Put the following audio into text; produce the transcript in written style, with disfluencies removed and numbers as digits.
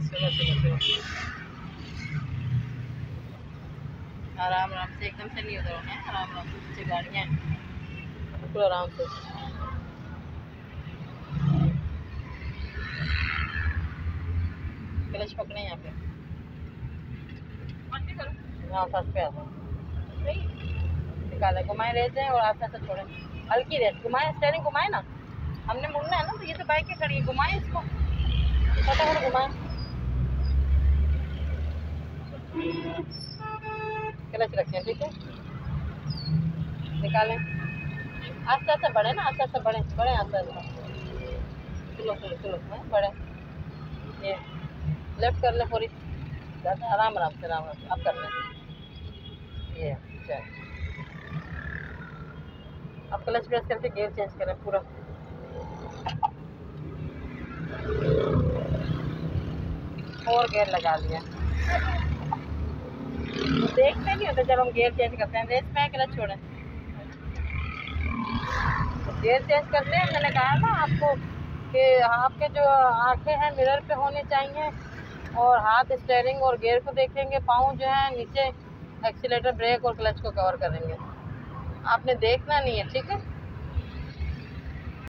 चलो चलो चलो, आराम आराम से, एकदम से नहीं उधर है, आराम आराम से, पीछे गाड़ियाँ हैं, बिल्कुल आराम से। क्लच पकड़े यहाँ पे, हाँ फर्स्ट पे आता निकाले, घुमाए रेस है और आस्ते आस्ते छोड़े, हल्की रेस, घुमाए स्टेयरिंग, घुमाए ना, हमने मुड़ना है ना, तो ये तो बाइक खड़ी है, घुमाए इसको, फटाफट घुमाए, क्लच रखें, ठीक है, निकालें, आस्ते आस्ते बढ़े ना, आस्ते आस्ते बढ़े, बढ़े आस्ते आस्ते, चलो चलो चलो, बढ़े, ये लेफ्ट कर ले पूरी, आराम आराम से, आराम आराम से, अब कर लें, ये चल, अब क्लच प्रेस करके गियर चेंज करें पूरा, और गियर लगा लिया, देखते नहीं होते जब हम गियर चेंज करते हैं, रेस में क्लच छोड़ें, गियर चेंज करते हैं, मैंने कहा ना आपको कि आपके जो आंखें हैं मिरर पे होनी चाहिए और हाथ स्टीयरिंग और गियर को देखेंगे, पाँव जो है नीचे एक्सीलेटर, ब्रेक और क्लच को कवर करेंगे, आपने देखना नहीं है, ठीक है।